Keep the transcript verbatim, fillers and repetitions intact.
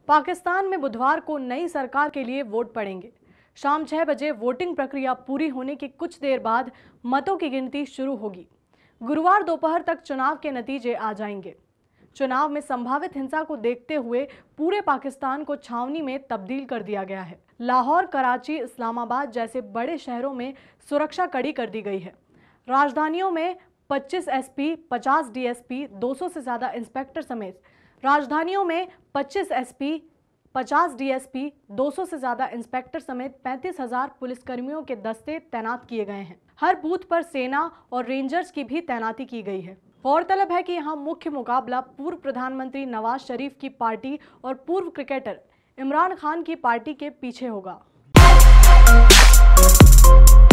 पाकिस्तान में बुधवार को नई सरकार के लिए वोट पड़ेंगे। शाम छह बजे वोटिंग प्रक्रिया पूरी होने के कुछ देर बाद मतों की गिनती शुरू होगी। गुरुवार दोपहर तक चुनाव के नतीजे आ जाएंगे। चुनाव में संभावित हिंसा को देखते हुए पूरे पाकिस्तान को छावनी में तब्दील कर दिया गया है। लाहौर, कराची, इस्लामाबाद जैसे बड़े शहरों में सुरक्षा कड़ी कर दी गई है। राजधानियों में पच्चीस एसपी, पचास डीएसपी, दो सौ से ज्यादा इंस्पेक्टर समेत राजधानियों में पच्चीस एसपी, पचास डीएसपी, दो सौ से ज्यादा इंस्पेक्टर समेत पैंतीस हजार पुलिसकर्मियों के दस्ते तैनात किए गए हैं। हर बूथ पर सेना और रेंजर्स की भी तैनाती की गई है। गौरतलब है कि यहाँ मुख्य मुकाबला पूर्व प्रधानमंत्री नवाज शरीफ की पार्टी और पूर्व क्रिकेटर इमरान खान की पार्टी के पीछे होगा।